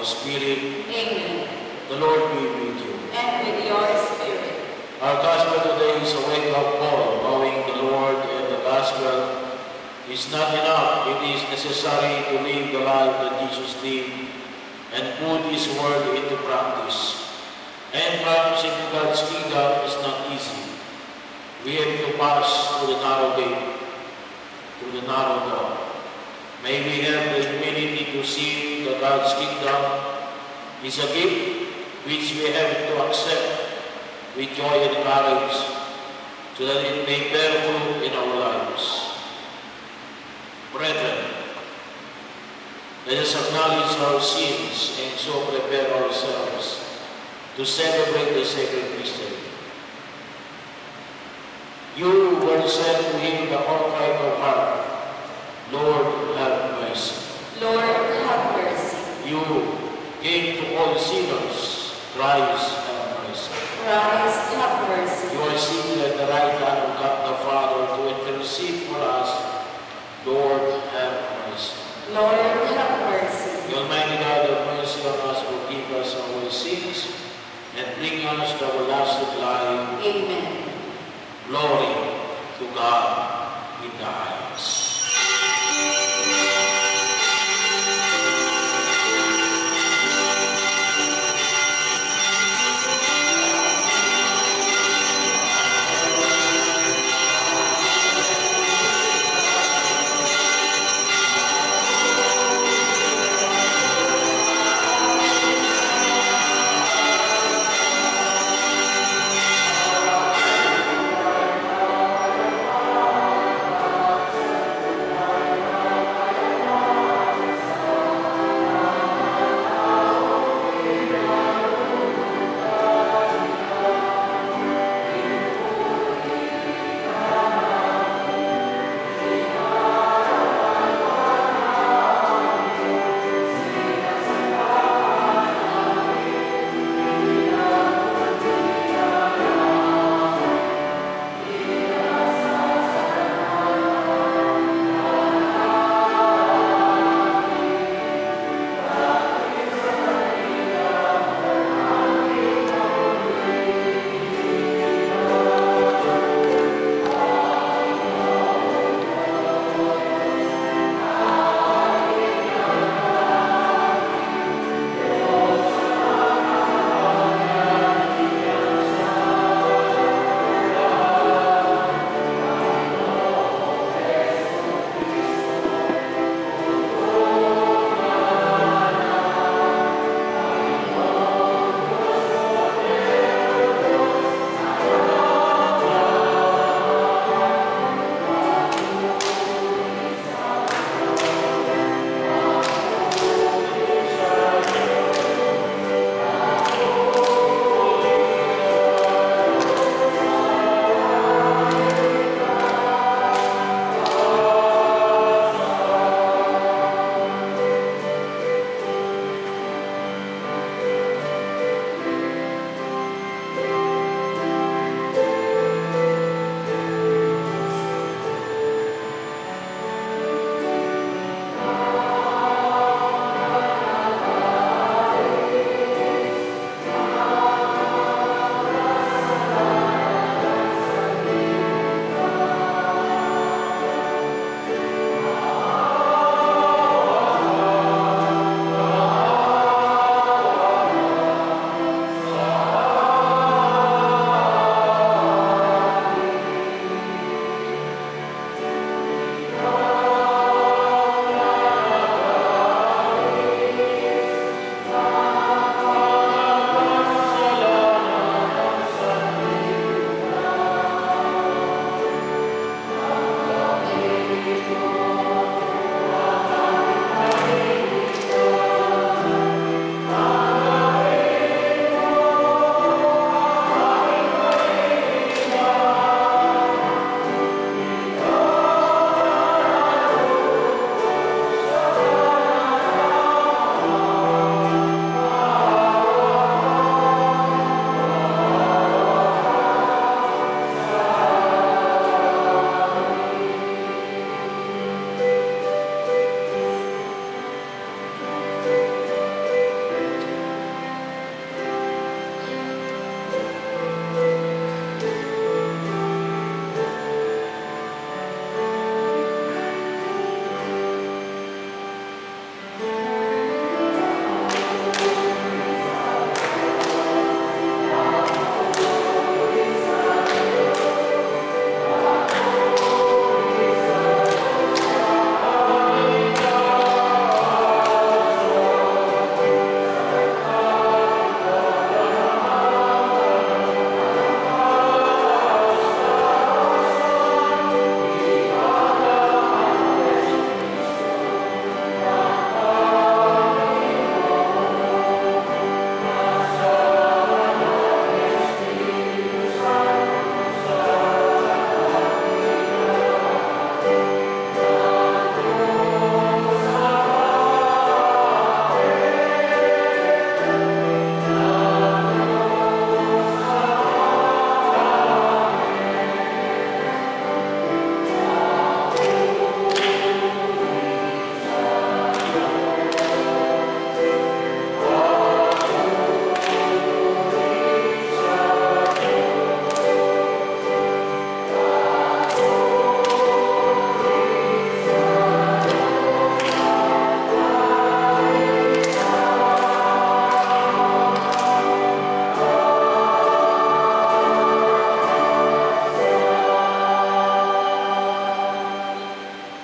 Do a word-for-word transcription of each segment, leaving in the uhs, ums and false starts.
Spirit. Amen. The Lord be with you. And with your spirit. Our gospel today is a wake-up call, knowing the Lord and the gospel is not enough. It is necessary to live the life that Jesus lived and put His word into practice. Entrance into God's kingdom is not easy. We have to pass through the narrow gate, through the narrow door. May we have the humility to see that God's kingdom is a gift which we have to accept with joy and courage, so that it may bear fruit in our lives. Brethren, let us acknowledge our sins and so prepare ourselves to celebrate the sacred mystery. You were sent to heal the contrite of heart. Lord, have mercy. Lord, have mercy. You came to all sinners. Christ, have mercy. Christ, have mercy. You are seated at the right hand of God the Father to intercede for us. Lord, have mercy. Lord, have mercy. The Almighty God, have mercy on us, forgive us our sins, and bring us to everlasting life. Amen. Glory to God in the highest. Amen.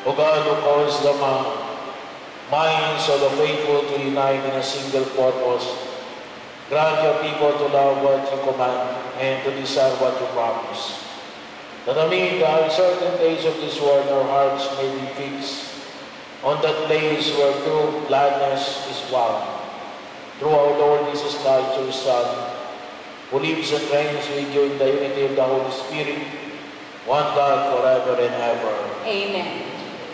O God, who calls the minds of the faithful to unite in a single purpose, grant your people to love what you command and to desire what you promise. That amid the uncertain days of this world, our hearts may be fixed on that place where true gladness is found. Through our Lord Jesus Christ, your Son, who lives and reigns with you in the unity of the Holy Spirit, one God forever and ever. Amen.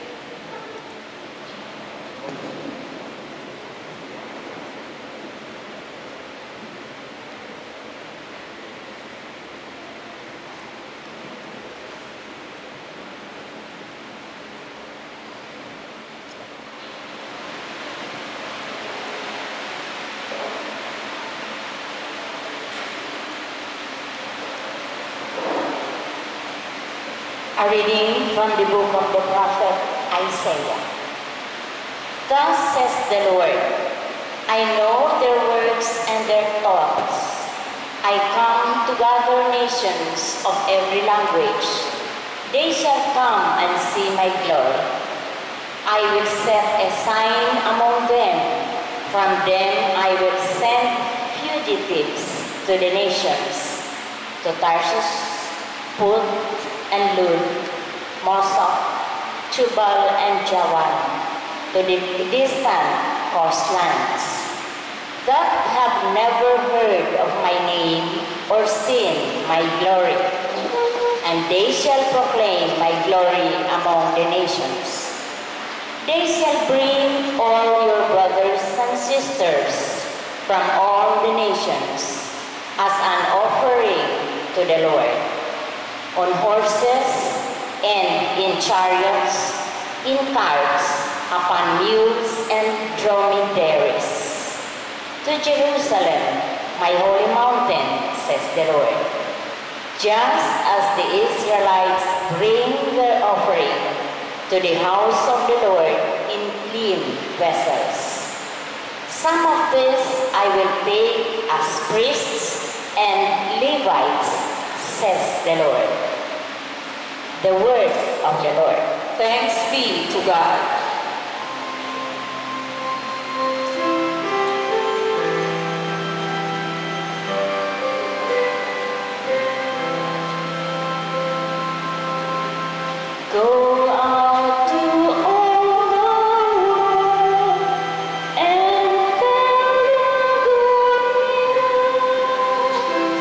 A reading from the book of the prophet Isaiah. Thus says the Lord, I know their works and their thoughts. I come to gather nations of every language. They shall come and see my glory. I will set a sign among them. From them I will send fugitives to the nations, to Tarshish, Put, and Lud, Mosok, Tubal, and Jawan, to the distant coastlands, that have never heard of my name or seen my glory, and they shall proclaim my glory among the nations. They shall bring all your brothers and sisters from all the nations as an offering to the Lord, on horses and in chariots, in carts, upon mules and dromedaries. To Jerusalem, my holy mountain, says the Lord, just as the Israelites bring their offering to the house of the Lord in clean vessels. Some of this I will take as priests and Levites, says the Lord. The word of the Lord. Thanks be to God. Go out to all the world and tell the good news.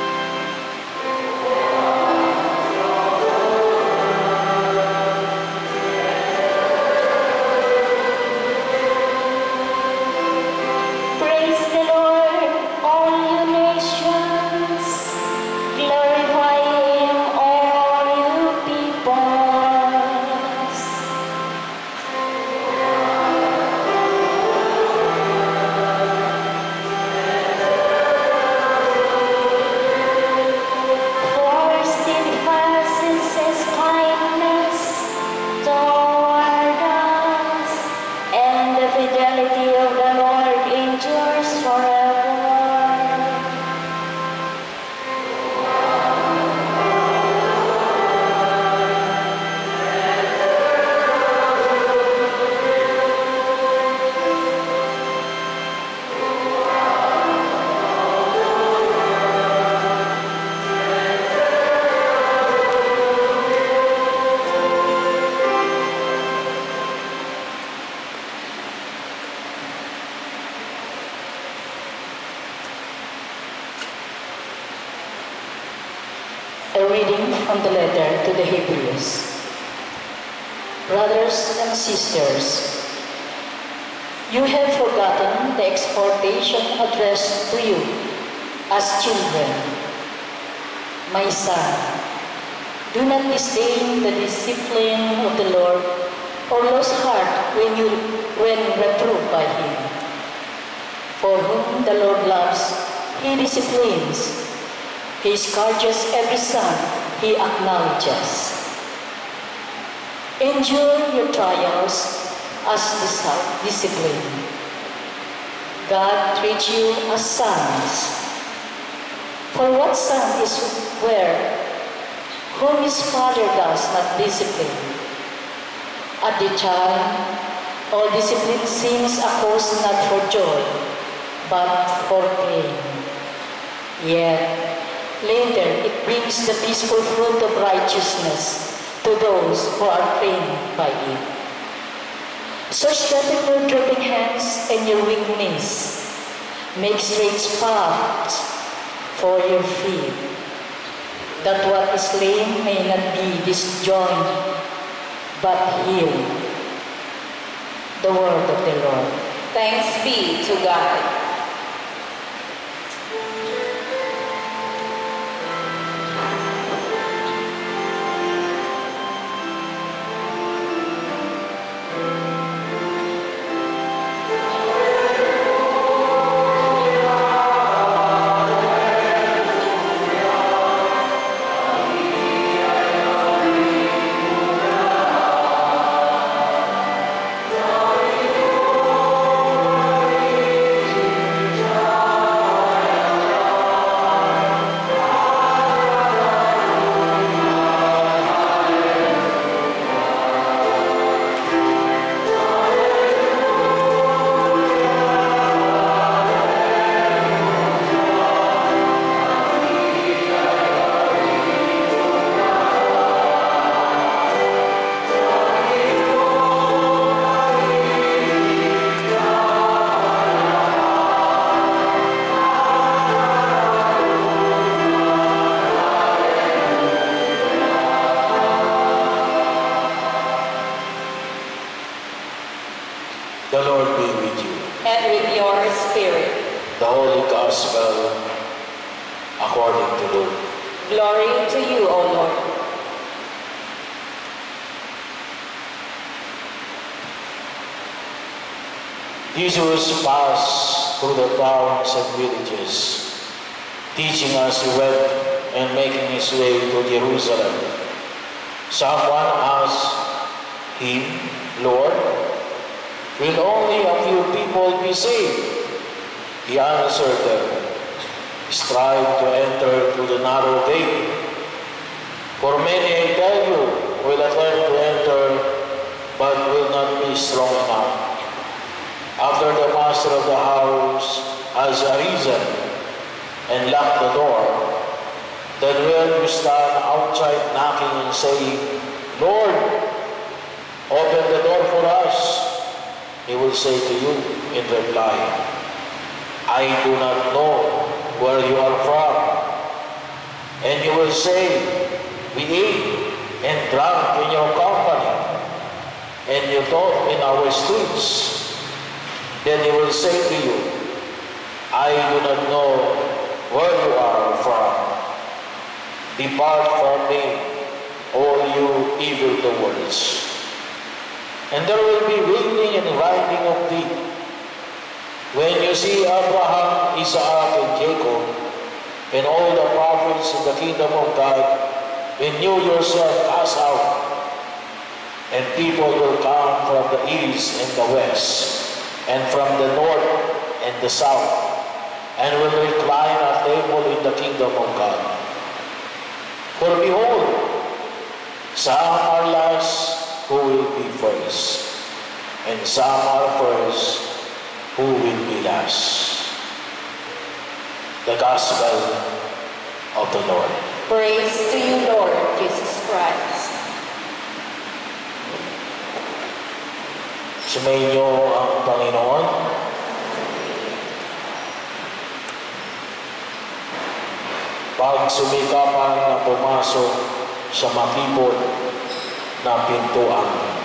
Praise the Lord, all you nations. Glorify Him, all you peoples. For steadfast is His kindness toward us, and the fidelity of the Lord endures forever. A reading from the letter to the Hebrews. Brothers and sisters, you have forgotten the exhortation addressed to you as children. My son, do not disdain the discipline of the Lord, or lose heart when you when reproved by Him. For whom the Lord loves, He disciplines. He scourges every son He acknowledges. Endure your trials as discipline. God treats you as sons. For what son is where whom his father does not discipline? At the time, all discipline seems a cause not for joy, but for pain. Yet, later it brings the peaceful fruit of righteousness to those who are trained by it. Such that in your drooping hands and your weak knees, make straight paths for your feet, that what is lame may not be disjoined, but healed. The word of the Lord. Thanks be to God. The Lord be with you. And with your spirit. The Holy Gospel according to Luke. Glory to you, O Lord. Jesus passed through the towns and villages, teaching as he went and making his way to Jerusalem. Someone asked him, Lord, will only a few people be saved? He answered them, strive to enter through the narrow gate. For many, I tell you, will attempt to enter, but will not be strong enough. After the master of the house has arisen and locked the door, then when you stand outside knocking and saying, Lord, open the door for us, he will say to you in reply, I do not know where you are from. And you will say, we ate and drank in your company, and you taught in our streets. Then he will say to you, I do not know where you are from. Depart from me, all you evildoers. And there will be wailing and grinding of teeth when you see Abraham, Isaac, and Jacob, and all the prophets in the kingdom of God, when you yourself pass out, and people will come from the east and the west, and from the north and the south, and will recline at table in the kingdom of God. For behold, some are last who will be first, and some are first who will be last. The Gospel of the Lord. Praise to you, Lord Jesus Christ. Sumainyo ang Panginoon. Pag sumikapan na pumasok sa makipot na pintuan,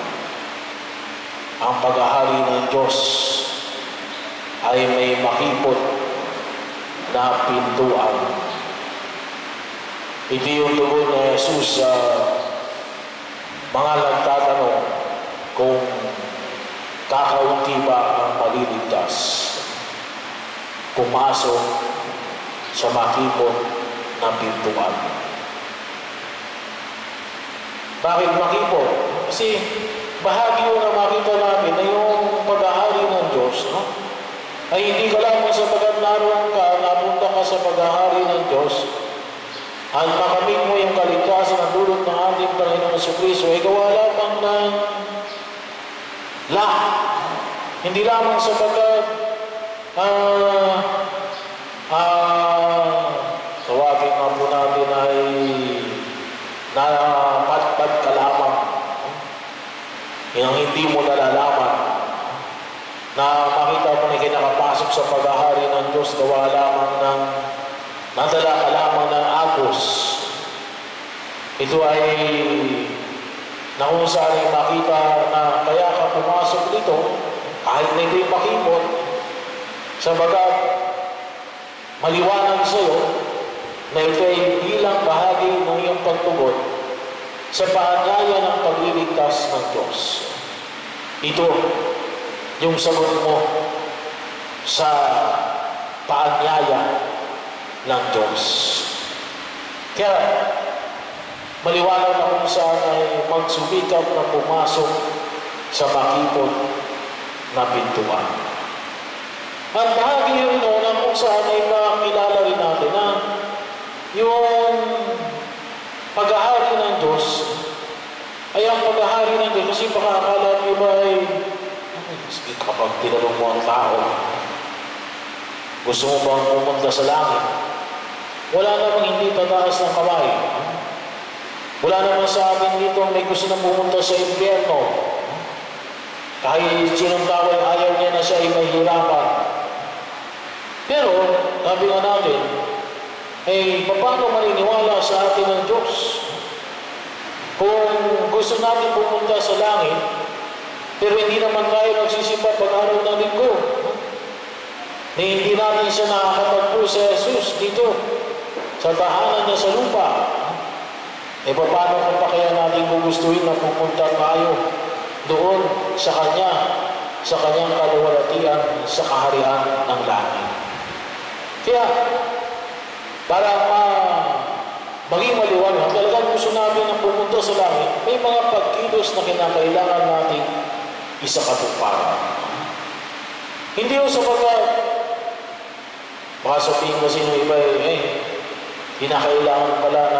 ang paghahari ng Diyos ay may makipot na pintuan. Ito yung tugon ni Jesus sa mga nagtatanong kung kakaunti ba ang maliligtas pumasok sa makipot na pintuan. Bakit makipot? Kasi bahagi yun na makita natin na yung paghahari ng Diyos, no? Ay hindi ka lamang sapagkat naroon ka, napunta ka sa paghahari ng Diyos, at makamit mo yung kaligtasan ng dulot ng ating Panginoon Jesucristo, ay gawa lamang ng lahat. Hindi lamang sapagkat ah, ah, tawagin nga po natin ay napatpad ka lamang. Yung hindi mo nalalaman na makita mo na kinakapasok sa paghahari ng Diyos, gawa lamang ng nadala ka lamang ng agos. Ito ay na kung saan ay makita na kaya ka pumasok dito, kahit na ito'y makipot, sabagat maliwanag sa iyo na ito ay bilang bahagi ng iyong pagtugon sa paanyaya ng pagliligtas ng Diyos. Ito yung sagot mo sa paanyaya ng Diyos. Kaya, maliwanag na kung saan ay magsumikap na pumasok sa makipot na pintuan. At bahagi yun no, na kung saan ay makilala rin natin na yung paghahari ng Diyos ay ang paghahari ng Diyos. Kasi baka akala niyo ba ay kapag tinanong mo ang tao, gusto mo bang pumunta sa langit? Wala namang hindi tataas ng kamay. Wala naman sa atin dito may gusto na pumunta sa impyerno. Kahit sinong tao ay ayaw niya na siya ay mahirapan. Pero, sabi nga natin, eh, paano maniniwala sa atin ng Diyos? Kung gusto natin pumunta sa langit, pero hindi naman tayo nagsisimba pag-araw ng linggo. Na hindi natin siya nakakatagpo sa Jesus dito, sa tahanan niya sa lupa. E paano kung pa kaya natin gugustuhin na pupunta tayo doon sa Kanya, sa Kanyang kaluwalhatian, sa kaharian ng langit. Kaya, para uh, maging maliwanag, talagang gusto natin na pumunta sa langit, may mga pagkilos na kinakailangan natin isa katuparan. Hindi yung sapagkat, baka sabihin kasi ng iba eh, kinakailangan pala na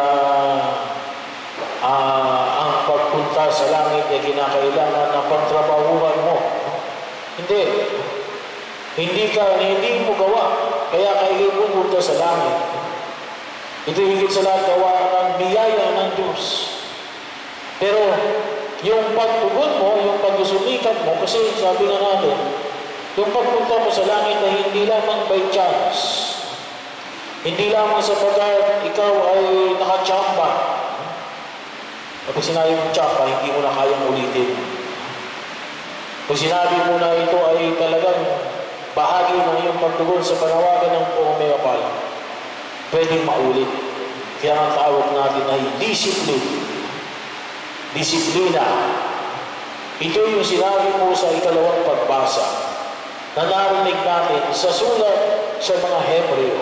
uh, ang pagpunta sa langit ay kinakailangan na pagtrabahuhan mo. Hindi. Hindi ka, hindi mo gawa. Kaya kayo pupunta sa langit. Ito higit sa lahat gawa ng biyaya ng Diyos. Pero, yung pagtugon mo, yung pagsusumikat mo, kasi sabi nga natin, yung pagpunta mo sa langit ay hindi lamang by chance. Hindi lamang sapagkat ikaw ay nakachamba. Kapag sinabi mo chamba, hindi mo na kayang ulitin. Pag sinabi mo na ito ay talagang bahagi ng iyong pagtugon sa panawagan ng pumapal, pwedeng maulit. Kaya ang tawag natin ay discipline. Disiplina. Ito yung sinabi mo sa ikalawang pagbasa na narinig natin sa sulat sa mga Hebreo.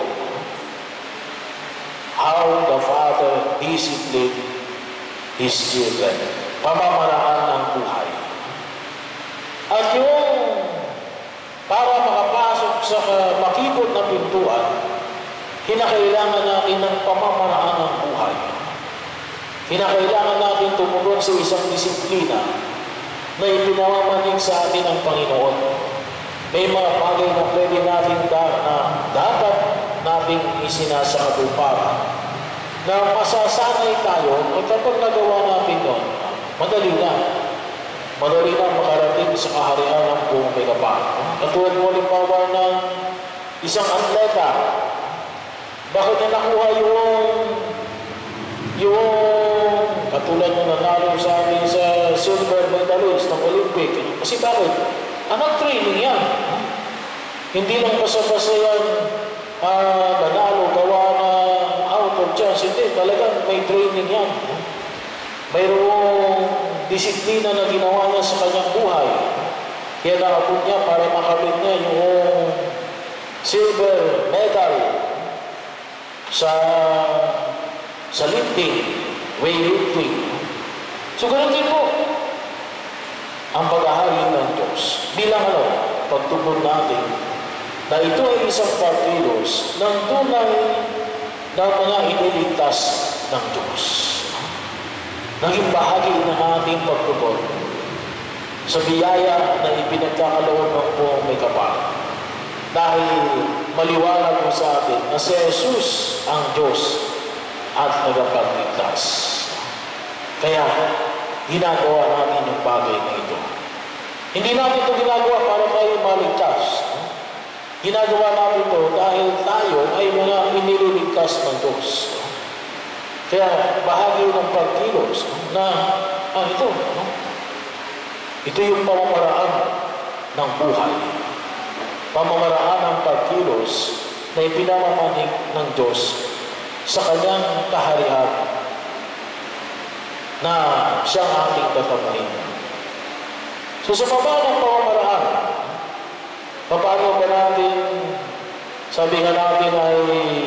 How the Father disciplined His children. Pamamaraan ng buhay. At yung para makapasok sa makipot na pintuan, kinakailangan natin ng pamamaraan ng buhay. Kinakailangan natin tumugon sa isang disiplina na ipinamamanig sa atin ng Panginoon. May mga bagay na pwede natin da, na dapat nating isinasakatuparan na masasanay tayo at kapag nagawa natin yun, madali na. Madali na makarating sa kaharian ng buong megapag. Katulad mo halimbawa ng isang atleta, bakit niya nakuha yung yung katulad ng nanalo sa amin sa silver medalist ng Olympic? Kasi bakit? Anong training yan? Hindi lang basta-basta yan uh, nanalo, gawa na out of chance. Hindi, talagang may training yan. Mayroong disiplina na ginawa niya sa kanyang buhay. Kaya nakapun niya para makamit niya yung silver medal sa sa lifting, weightlifting. So, ganun din po ang paghahari ng Diyos. Bilang ano, pagtugon natin na ito ay isang pagkilos ng tunay na mga iniligtas ng Diyos. Naging bahagi ng ating pagtugon sa biyaya na ipinagkakaloob ng buong may kapal. Dahil maliwanag mo sa atin na si Jesus ang Diyos at nagpagligtas. Kaya, ginagawa natin yung bagay na ito. Hindi natin ito ginagawa para tayo maligtas. Ginagawa natin ito dahil tayo ay mga inililigtas ng Diyos. Kaya, bahagi ng pagkilos na, ah, ito, no? Ito yung pamamaraan ng buhay. Pamamaraan ng pagkilos na ipinamamanig ng Diyos sa kanyang kaharian na siyang ating tatamuhin. So sa baba ng pamamaraan, paano ba natin, sabi nga natin ay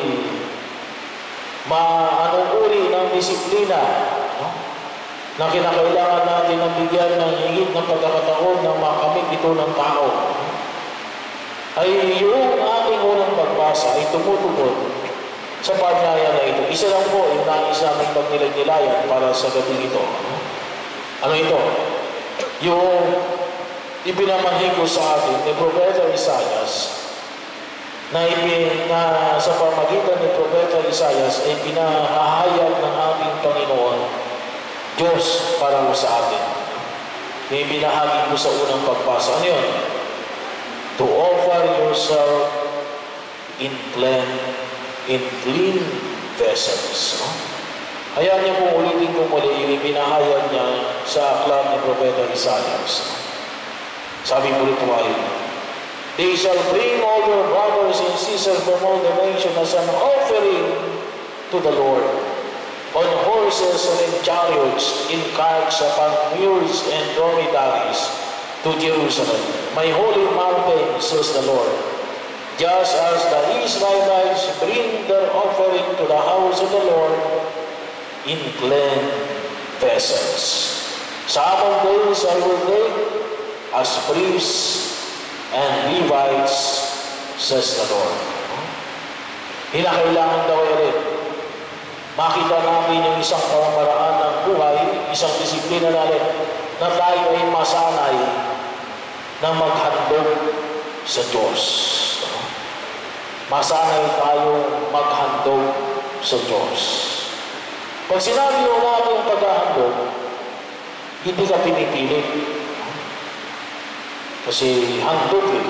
maanong uri ng disiplina, no? Na kinakailangan natin ng bigyan ng higit ng pagkakataon na makamit ito ng tao, ay yung ating unang pagbasa ay tumutugod sa panyaya na ito. Isa lang po yung nais namin pagnilaynilayan para sa gabi ito. Ano ito? Yung ipinamanhid ko sa atin ni Propeta Isaias na, ipin, na sa pamagitan ni Propeta Isaias ay pinahahayag ng ating Panginoon Diyos para mo sa atin. Yung binahagi ko sa unang pagbasa. Ano yun? To offer yourself in clean, in clean vessels. No? Hayaan niyo kung ulitin ko muli yung ibinahayag niya sa aklat ni Propeta Isaias. Sabi mo rito ay, they shall bring all your brothers and sisters from all the nations as an offering to the Lord, on horses and in chariots, in carts, upon mules and dromedaries, to Jerusalem, my holy mountain, says the Lord. Just as the Israelites bring their offering to the house of the Lord in clean vessels. Sabbath days I will take as priests and Levites, says the Lord. Hinakailangan daw ay rin makita namin yung isang pamamaraan ng buhay, isang disiplina natin, na tayo ay masanay na maghandog sa Diyos. Masanay tayo maghandog sa Diyos. Pag sinabi yung natin paghahandog, hindi ka pinipilit. Kasi handog eh.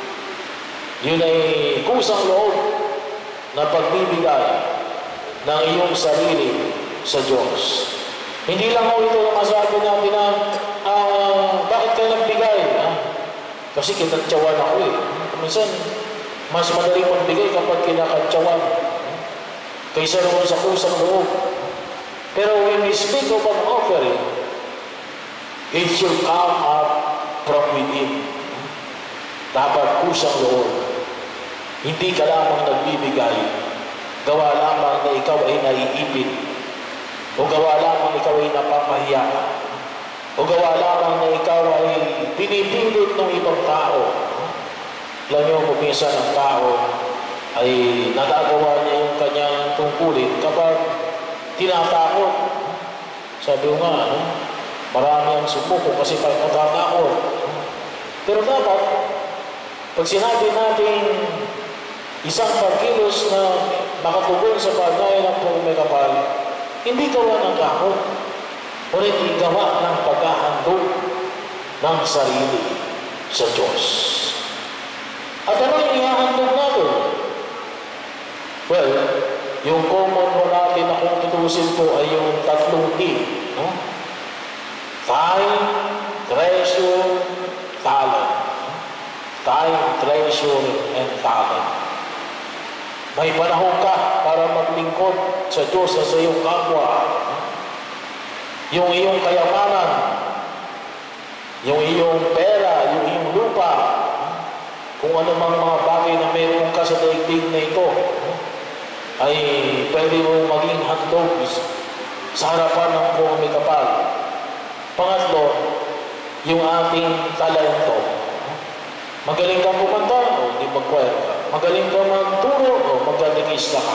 Yun ay kusang loob na pagbibigay ng iyong sarili sa Diyos. Hindi lang ako ito na masabi natin na uh, bakit ka nagbigay? Ah, kasi kinatsawan ako eh. Minsan, mas madali magbigay kapag kinakatsawan kaysa naman sa kusang loob. Pero when we speak of an offering, it should come up from within. Dapat kusang loob. Hindi ka lamang nagbibigay gawa lamang na ikaw ay naiipit, o gawa lamang ikaw ay napapahiya, o gawa lamang na ikaw ay pinipilit ng ibang tao. Alam niyo, kung minsan ang tao ay nagagawa niya yung kanyang tungkulin kapag tinatakot. Sabi ko nga, ano, marami ang sumuko kasi pag natatakot. Pero dapat, pag sinabi natin isang pagkilos na makatugon sa pagnayan ng buong may kapal, hindi gawa ng takot, ngunit gawa ng paghahandog ng sarili sa Diyos. At ano yung ihahandog natin? Well, yung common mo natin na kung tutusin po ay yung tatlong T. No? Time, treasure, talent. Time, treasure, and talent. May panahon ka para maglingkod sa Diyos at sa iyong kapwa. Yung iyong kayamanan, yung iyong pera, yung iyong lupa, kung ano mang mga bagay na meron ka sa daigdig na ito, ay pwede mo maging handog sa harapan ng buong may kapal. Pangatlo, yung ating talento. Magaling kang kumanta, o di mag-choir ka. Magaling kang magturo, o magdadikista ka.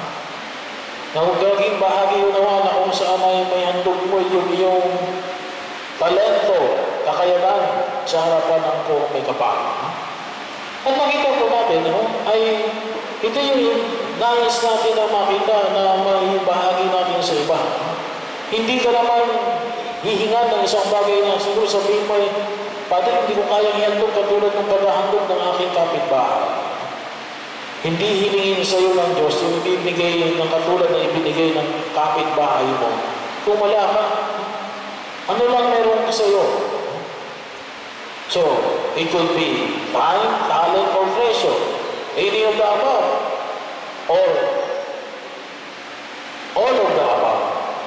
Na kung gaging bahagi yung nawa na kung saan ay may handog mo yung iyong talento, kakayanan, sa harapan ng purong may kapal. At makita po natin, no, ay ito yung nais natin na makita na maibahagi natin sa iba. Hindi ka naman hihingan ng isang bagay na siguro sabihin mo, Padre, hindi ko kayang ihandog katulad ng paghahandog ng aking kapitbahay. Hindi hiningin sa iyo ng Diyos yung ibinigay ng katulad na ibinigay ng kapitbahay mo. Kung wala ka, ano lang meron ka sa iyo? So, it could be time, talent, or treasure. Any of the above. Or all of the above.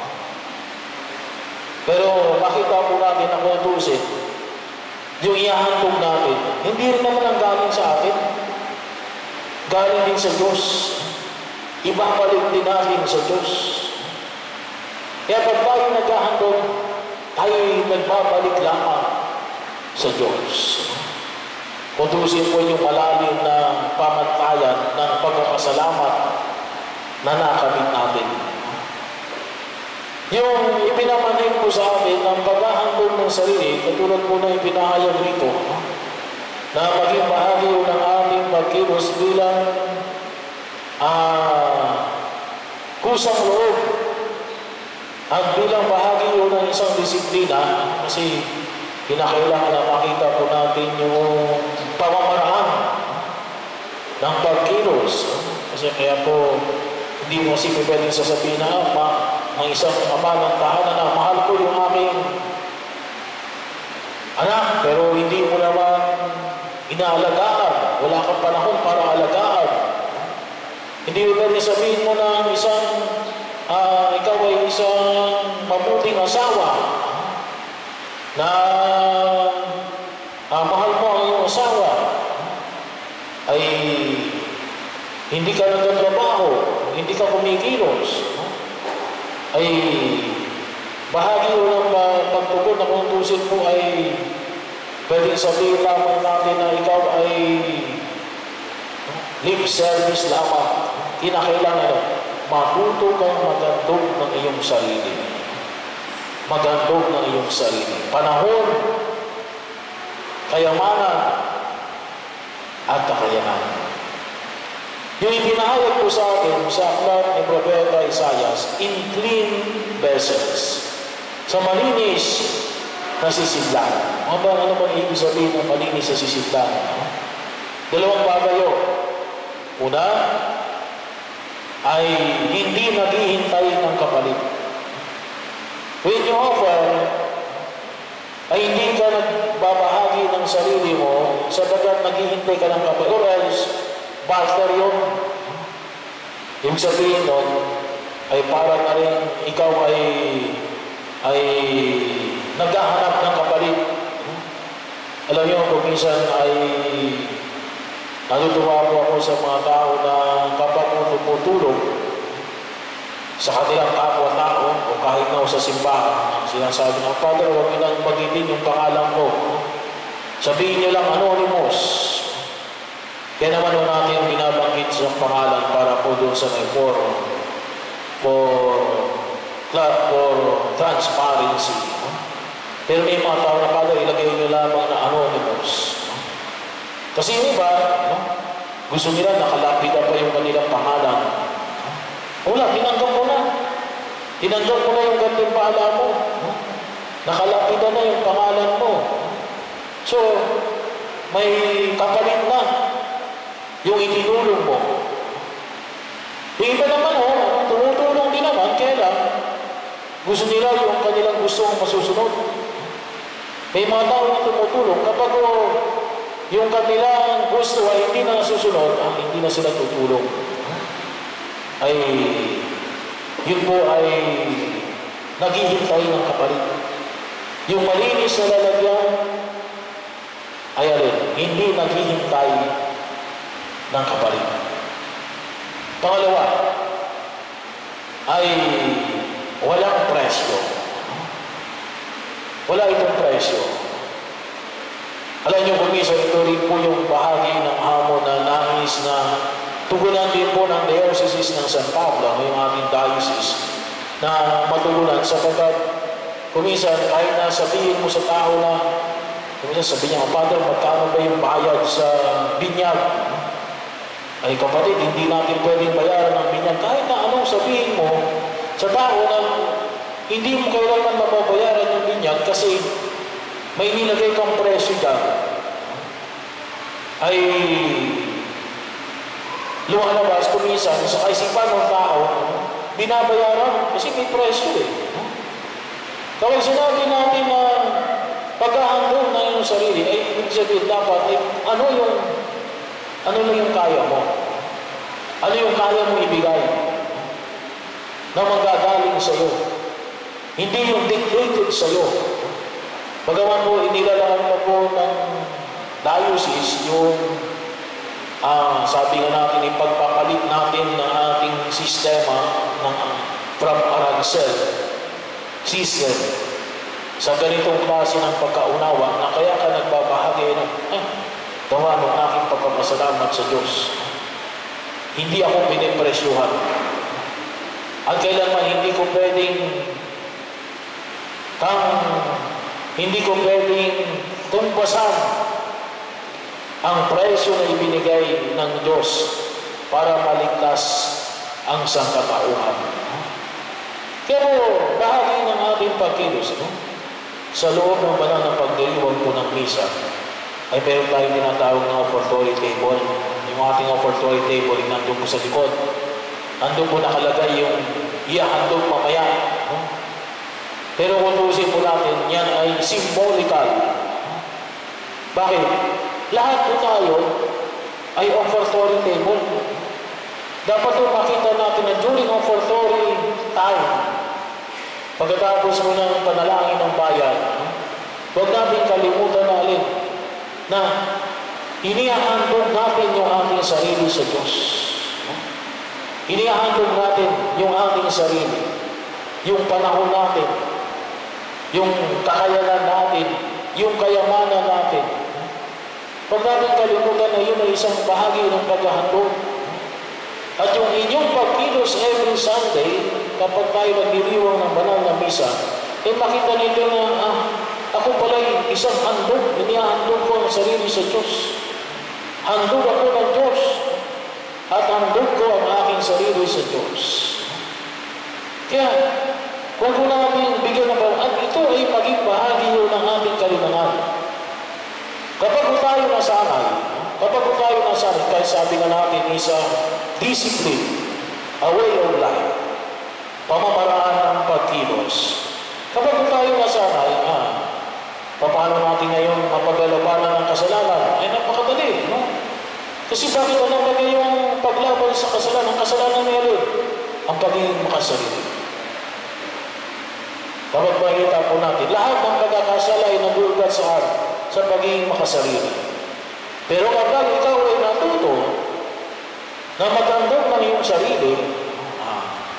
Pero makita po natin na kung tusin, yung ihahandog natin, hindi rin naman ang galing sa atin. Galing din sa Diyos. Ibabalik din natin sa Diyos. Kaya pag tayo naghahandog, tayo nagbabalik lamang sa Diyos. Kutusin po yung malalim na pamantayan ng pagpapasalamat na nakamit natin. Yung ipinamanhin po sa atin ng paghahandog ng sarili, katulad po na ipinahayag rito, na maging bahagi ng ating pagkilos bilang uh, kusang loob at bilang bahagi ng isang disiplina, kasi kinakailangan na makita po natin yung pamamaraan ng pagkilos. Kasi kaya po hindi mo kasi pwedeng sasabihin na ma, ng isang ama ng tahanan na mahal ko yung aking anak, pero hindi mo naman inaalagaan. Wala kang panahon para alagaan. Hindi mo pwedeng sabihin mo na isang uh, ikaw ay isang mabuting asawa na uh, mahal mo ang iyong asawa ay hindi ka nagtatrabaho, hindi ka kumikilos, ay bahagi ng pagtugon na kung tusin po ay pwedeng sabihin lamang natin na ikaw ay lip service lamang. Kinakailangan matuto kang magandog ng iyong sarili. Magandog ng iyong sarili. Panahon, kayamanan, at kakayanan. Yung ipinahayag po sa atin sa aklat ni Propeta Isaias, in clean vessels, sa malinis na sisidlan. Ano ba, ano ba ibig sabihin ng malinis na sisidlan? Dalawang bagay yun. Una, ay hindi naghihintay ng kapalit. When you offer, ay hindi ka nagbabahagi ng sarili mo sapagkat naghihintay ka ng kapalit. Or else, barter yun. Yung sabihin nun, ay para na rin ikaw ay ay naghahanap ng kapalit. Alam niyo, kung minsan ay natutuwa po ako sa mga tao na kapag tumutulong sa kanilang kapwa-tao o kahit na sa simbahan, sinasabi ng Father, huwag niyo nang magitin yung pangalan ko. Sabihin niyo lang anonymous. Kaya naman nung natin binabanggit sa pangalan para po doon sa may forum for, for transparency. Pero may mga tao na Father, ilagay niyo lamang na anonymous. Kasi yung iba, no? Gusto nila nakalapida pa yung kanilang pangalan. Wala, tinanggap mo na. Tinanggap mo na yung gantimpala mo. No? Nakalapida na yung pangalan mo. So, may kapalit na yung itinulong mo. Yung iba naman, oh, tumutulong din naman, kaya lang, gusto nila yung kanilang gustong masusunod. May mga tao na tumutulong kapag oh, yung kanilang gusto ay hindi na nasusunod, ah, hindi na sila tutulong. Ay, yun po ay naghihintay ng kapalit. Yung malinis na lalagyan, ay alin, hindi naghihintay ng kapalit. Pangalawa, ay walang presyo. Wala itong presyo. Alam niyo, kumisa, ito rin po yung bahagi ng hamon na nais na tugunan din po ng Diocese ng San Pablo, yung ating diocese, na matugunan sapagkat kumisa, kahit na sabihin mo sa tao na Kung sabi niya, Father, magkano ba yung bayad sa binyag? Ay kapatid, hindi natin pwedeng bayaran ng binyag. Kahit na anong sabihin mo sa tao na hindi mo kailangan mababayaran yung binyag kasi may nilagay kang presyo dyan, ay lumalabas kumisan sa kaisipan ng tao, binabayaran kasi may presyo eh. Kapag sinabi natin na paghahandog na yung sarili, ay ibig sabihin dapat, ay, ano yung ano na yung kaya mo? Ano yung kaya mo ibigay na magagaling sa iyo? Hindi yung dictated sa iyo. Bagaman mo, inilalaan mo po ng diocese yung uh, sabi nga natin, ipagpapalit natin ng ating sistema ng, from arancel system sa ganitong klase ng pagkaunawa na kaya ka nagbabahagi ng eh, gawa ng aking pagpapasalamat sa Diyos. Hindi ako pinipresyuhan. At kailangan hindi ko pwedeng kang hindi ko pwedeng tumpasan ang presyo na ibinigay ng Diyos para maligtas ang sangkatauhan. Pero bahagi ng ating pagkilos, no? Sa loob ng banal na pagdiriwang po ng misa, ay meron tayong tinatawag na offertory table. Yung ating offertory table, yung nandun po sa likod. Nandun po nakalagay yung iahandog mamaya. No? Pero kung tuusin po natin, yan ay symbolical. Bakit? Lahat po tayo ay offertory table. Dapat po makita natin na during offertory time, pagkatapos mo ng panalangin ng bayan, huwag natin kalimutan na alin na inihahandog natin yung ating sarili sa Diyos. Inihahandog natin yung ating sarili, yung panahon natin, yung kakayanan natin, yung kayamanan natin. Huwag natin kalimutan na yun ay isang bahagi ng paghahandog. At yung inyong pagkilos every Sunday, kapag tayo nagdiriwang ng banal na misa, eh makita nito na ah, ako pala'y isang handog, inihahandog ko ang sarili sa Diyos. Handog ako ng Diyos at handog ko ang aking sarili sa Diyos. Kaya, huwag ko natin bigyan ng parang, at ito ay maging bahagi yun ng ating kalinangan. Kapag tayo nasanay, kapag tayo nasanay, kahit sabi nga natin isa, discipline, a way of life, pamamaraan ng pagkilos. Kapag tayo nasanay, ah, paano natin ngayon mapagalabanan ng kasalanan? Ay napakadali, no? Kasi bakit ano bagay yung paglaban sa kasalanan? Ang kasalanan meron, ang pagiging makasarili. Kapag makikita po natin, lahat ng pagkakasala ay nag-uugat saan? Sa pagiging makasarili. Pero kapag ikaw ay natuto na magandang ng iyong sarili, ah,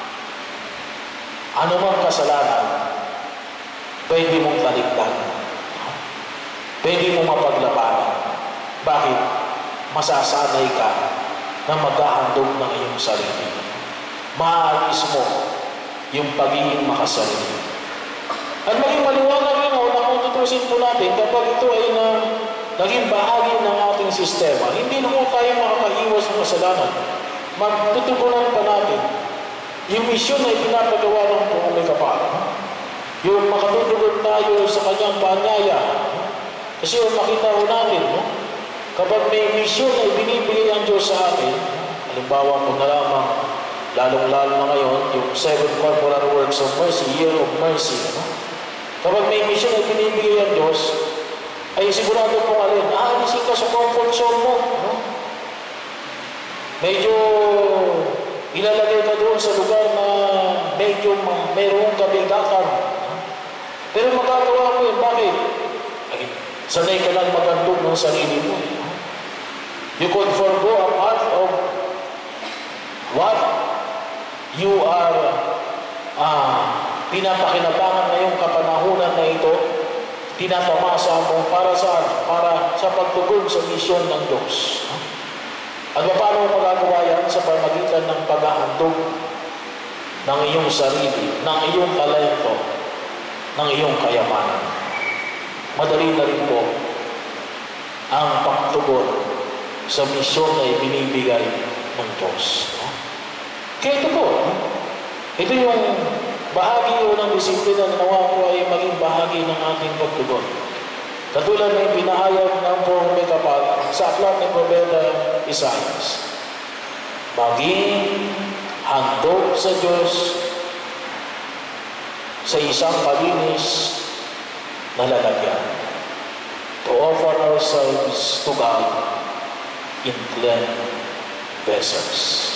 anumang kasalanan, pwede mong talikdan. Pwede mong mapaglabanan. Bakit? Masasanay ka na maghahandog ng iyong sarili. Maalis mo yung pagiging makasarili. At maging maliwanag yun, o na kung tutusin po natin, kapag ito ay na, naging bahagi ng ating sistema, hindi na po tayo makakahiwas ng kasalanan. Magtutugunan pa natin yung misyon na ipinapagawa ng buong may kapal. Yung makatutugon tayo sa kanyang paanyaya. Kasi yung makita po natin, no? Kapag may misyon na ibinibigay ang Diyos sa atin, halimbawa po na lamang, lalong-lalo na ngayon, yung seven corporal works of mercy, year of mercy, no? Kapag may mission na binibigay ang Diyos, ay sigurado pong alin, aalisin ka sa comfort zone mo. No? Medyo ilalagay ka doon sa lugar na medyo mayroong kabigatan. Pero magagawa mo yun. Bakit? Ay, sanay ka lang magandog ng sarili mo. You could forgo a part of what you are ah, pinapakinabangan ngayong kapanahunan na ito, tinatamasa mo para saan? Para sa pagtugon sa misyon ng Diyos. At paano mo magagawa yan? Sa pamagitan ng paghahandog ng iyong sarili, ng iyong talento, ng iyong kayamanan. Madali na rin po ang pagtugon sa misyon na ibinibigay ng Diyos. No? Kaya ito po, no? Ito yung bahagi o ng disiplina na nawa po ay maging bahagi ng ating pagtugon. Katulad ng pinahayag ng pong may kapal sa aklat ni Propeta Isaias. Maging handog sa Diyos sa isang malinis na lalagyan. To offer ourselves to God in clean vessels.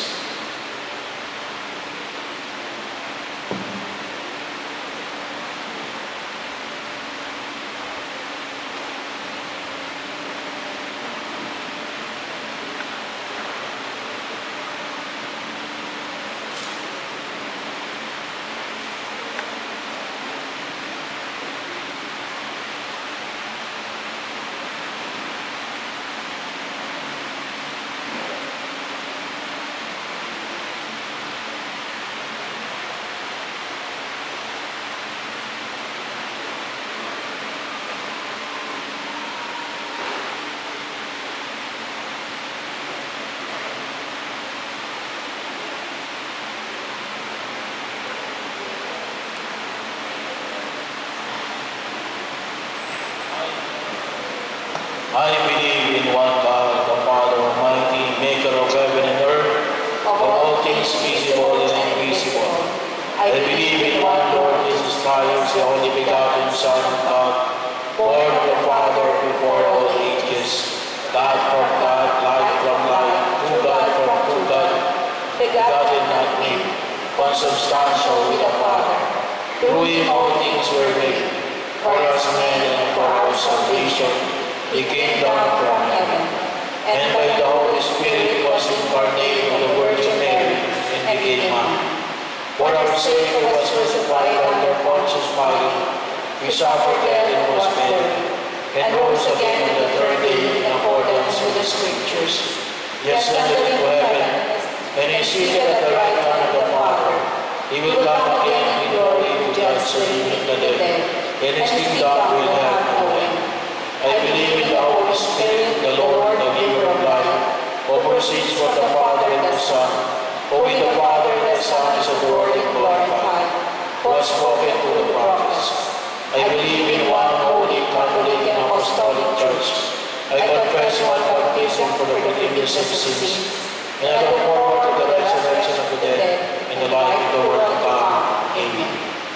I believe in one God, the Father Almighty, maker of heaven and earth, of all things visible and invisible. I believe in one Lord Jesus Christ, the only begotten Son of God, born of the Father before all ages, God from God, light from light, true God from true God, begotten not made, consubstantial with the Father. Through him all things were made, for us men and for our salvation. He came down from heaven, and by the Holy Spirit was incarnate of the Virgin Mary and became man. For our sake he was crucified under Pontius Pilate. He suffered death and was buried, and rose again on the third day in accordance with the Scriptures. He ascended into heaven, and is seated at the right hand of the Father. He will come again in glory to judge the living and the dead, and his kingdom will have no end. I believe in the Holy Spirit, the Lord, the giver of life, who proceeds from the Father and the Son, who with the Father and the Son is adored and glorified, who has spoken to the prophets. I believe in one holy, Catholic, and Apostolic Church. I confess one baptism for the forgiveness of sins, and I look forward to the resurrection of the dead and the life of the world to come. Amen.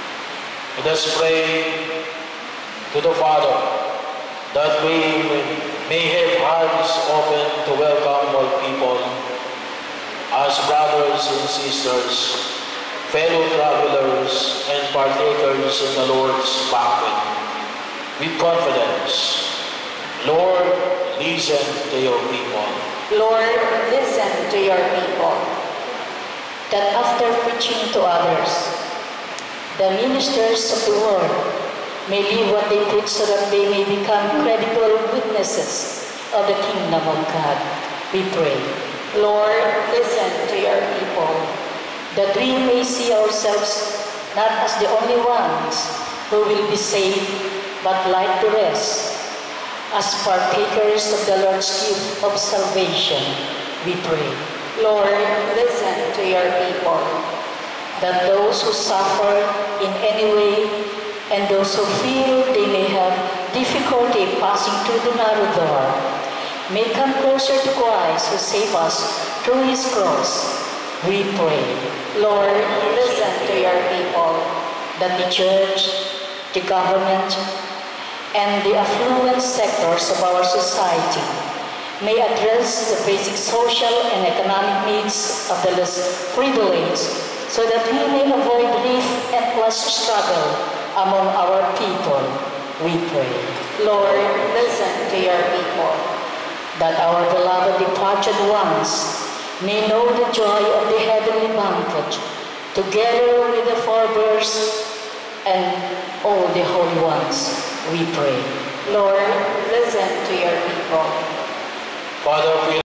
Let us pray to the Father, that we may have hearts open to welcome all people as brothers and sisters, fellow travelers, and partakers in the Lord's banquet. With confidence, Lord, listen to your people. Lord, listen to your people. That after preaching to others, the ministers of the word may live what they preach, so that they may become credible witnesses of the kingdom of God. We pray. Lord, listen to your people. That we may see ourselves not as the only ones who will be saved, but like the rest, as partakers of the Lord's gift of salvation. We pray. Lord, listen to your people. That those who suffer in any way, and those who feel they may have difficulty passing through the narrow door, may come closer to Christ who saved us through his cross. We pray. Lord, listen to your people. That the church, the government, and the affluent sectors of our society may address the basic social and economic needs of the less privileged, so that we may avoid rift and class struggle among our people. We pray. Lord, listen to your people. That our beloved departed ones may know the joy of the heavenly banquet, together with the forebears and all the holy ones. We pray. Lord, listen to your people. Father, we